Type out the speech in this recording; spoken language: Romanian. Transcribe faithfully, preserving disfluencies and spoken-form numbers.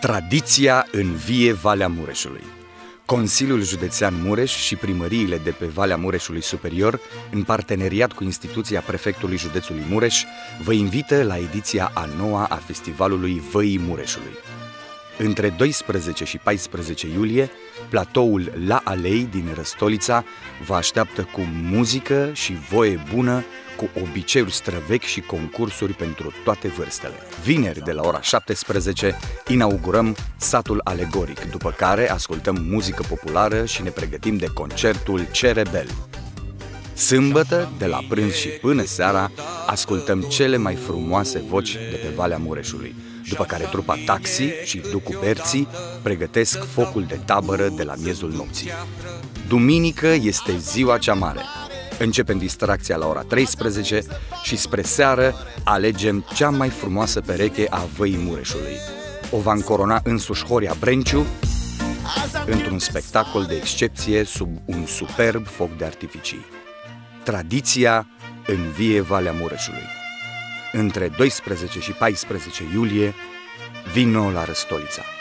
Tradiția învie Valea Mureșului. Consiliul Județean Mureș și primăriile de pe Valea Mureșului Superior, în parteneriat cu instituția prefectului județului Mureș, vă invită la ediția a noua a Festivalului Văii Mureșului. Între doisprezece și paisprezece iulie, platoul La Alei din Răstolița vă așteaptă cu muzică și voie bună, cu obiceiuri străvechi și concursuri pentru toate vârstele. Vineri, de la ora șaptesprezece, inaugurăm Satul Alegoric, după care ascultăm muzică populară și ne pregătim de concertul Cerebel. Sâmbătă, de la prânz și până seara, ascultăm cele mai frumoase voci de pe Valea Mureșului, după care trupa Taxi și Ducu Berții pregătesc focul de tabără de la miezul nopții. Duminică este ziua cea mare. Începem distracția la ora treisprezece și spre seară alegem cea mai frumoasă pereche a Văii Mureșului. O va încorona însuși Horia Brenciu într-un spectacol de excepție sub un superb foc de artificii. Tradiția învie Valea Mureșului. Între doisprezece și paisprezece iulie, vino la Răstolița.